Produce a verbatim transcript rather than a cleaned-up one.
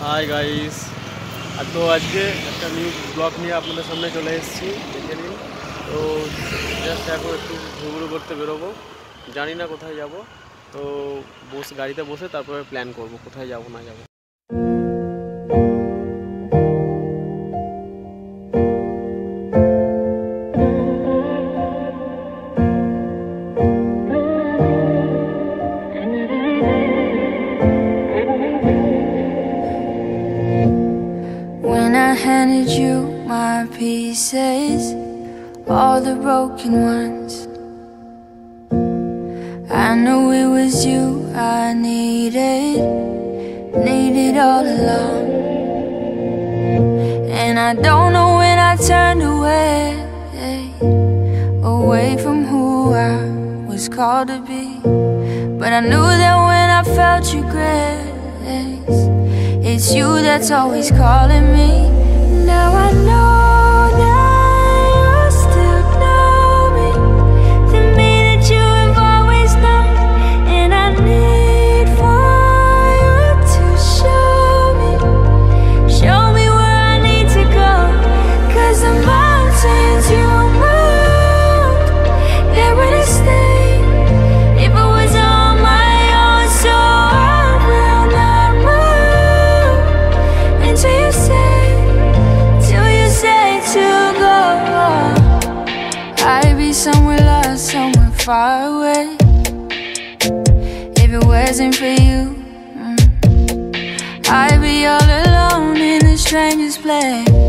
Hi guys, तो आज के একটা নিউ ব্লগ নিয়ে আপনাদের সামনে চলে এসেছি। দেখে নিন। তো জাস্ট এখন একটু ঘুরঘুর করতে বেরোবো, জানি না কোথায় যাব। তো বস গাড়িতে বসে তারপরে প্ল্যান করব কোথায় যাব না যাব। Handed you my pieces, all the broken ones. I know it was you I needed, needed all along. And I don't know when I turned away, away from who I was called to be. But I knew that when I felt your grace, it's you that's always calling me. Now I know that you still know me, the me that you have always known. And I need for you to show me, show me where I need to go. Cause the mountains you moved, they wouldn't stay if it was on my own. So I will not move until you say to go. I'd be somewhere lost, somewhere far away, if it wasn't for you. mm. I'd be all alone in a stranger's place.